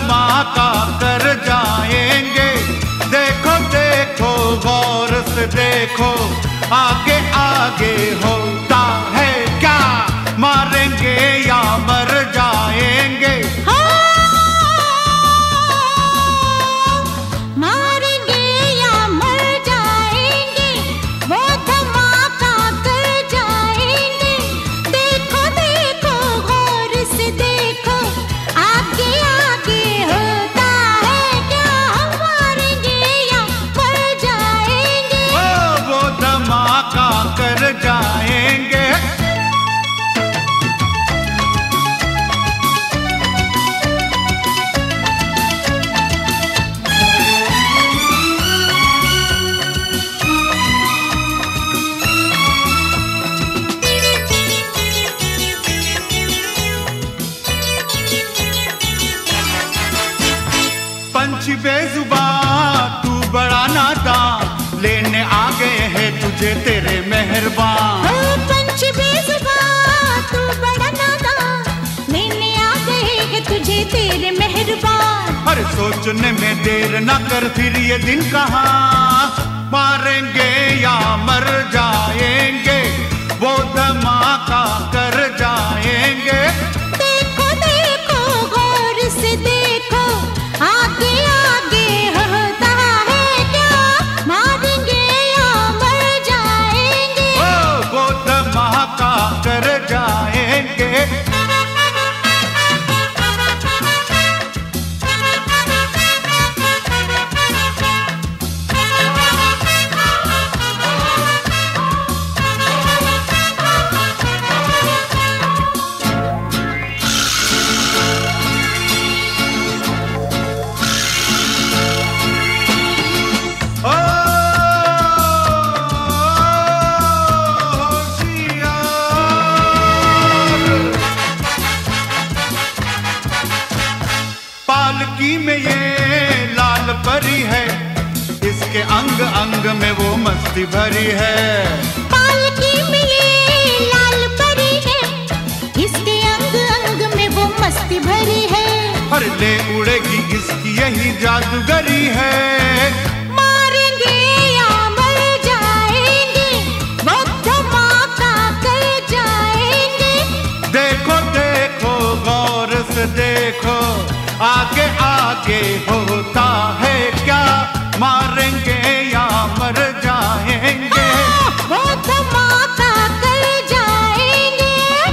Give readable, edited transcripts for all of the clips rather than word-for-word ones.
धमाका कर जाएंगे। देखो देखो गौर से देखो, आगे आगे होता है क्या, मारेंगे या मर जाएंगे। मारेंगे या मर जाएंगे, वो धमाका कर जाएंगे। देखो देखो गौर से देखो, आगे आगे होता है क्या, मारेंगे या मर जाएंगे। वो धमाका कर जाएंगे। पंछी बेजुबान तू बड़ा नादान, लेने आ गए हैं तुझे तेरे मेहरबान। पंछी बेजुबान तू बड़ा नादान, लेने आ गए हैं तुझे तेरे मेहरबान। अरे सोचने में देर न कर, फिर ये दिन कहाँ, मारेंगे या मर जाएंगे, वो धमाका कर जाएंगे। देखो देखो गौर से देखो, आगे आगे होता है क्या, मारेंगे या मर जाएंगे। वो धमाका कर जाएंगे। पालकी में ये लाल परी है, इसके अंग अंग में वो मस्ती भरी है। पालकी में ये लाल परी है, इसके अंग अंग में वो मस्ती भरी है। अरे ले उड़ेगी इसकी यही जादूगरी है। मारेंगे या मर जाएंगे, वो धमाका कर जाएंगे। देखो देखो गौर से देखो, आगे आगे होता है क्या, मारेंगे या मर जाएंगे। वो धमाका कर जाएंगे।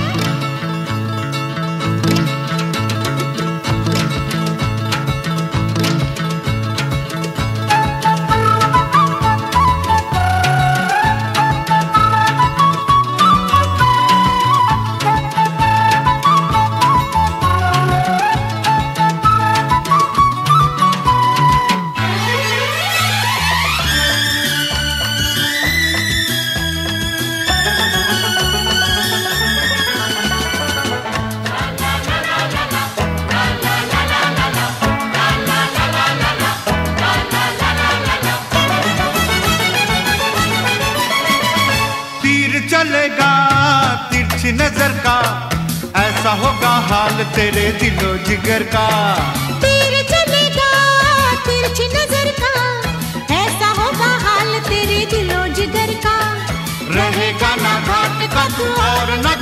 चलेगा तिरछी नजर का, ऐसा होगा हाल तेरे दिलो जिगर का। तीर चलेगा तिरछी नजर का, ऐसा होगा हाल तेरे दिलो जिगर का। रहेगा ना घाट का तू और ना